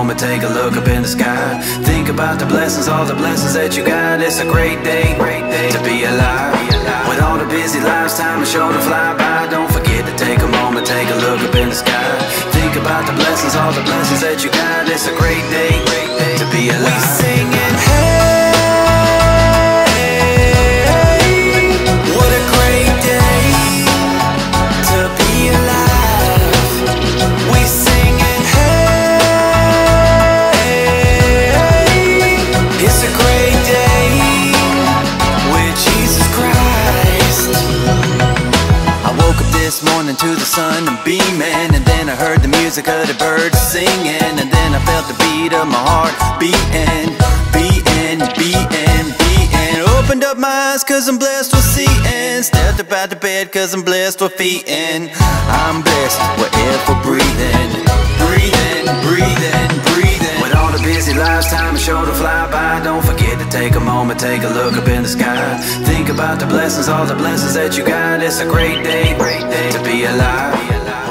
moment, take a look up in the sky. Think about the blessings, all the blessings that you got. It's a great day to be alive. With all the busy lives, time is sure to fly by. Don't forget to take a moment, take a look up in the sky. Think about the blessings, all the blessings that you got. It's a great day to be alive. We singing, hey, what a great day to be alive. We singing, hey, it's a great day with Jesus Christ. I woke up this morning to the sun and beaming, and then I heard the music of the birds singing, and then I felt the beat of my heart beating, beating, beating, beating. Opened up my eyes cause I'm blessed with seeing, stepped up out the bed cause I'm blessed with feeding. I'm blessed with air for breathing, breathing, breathing, breathing. With all the busy lives, time is sure to fly by. Don't forget to take a moment, take a look up in the sky. Think about the blessings, all the blessings that you got. It's a great day to be alive.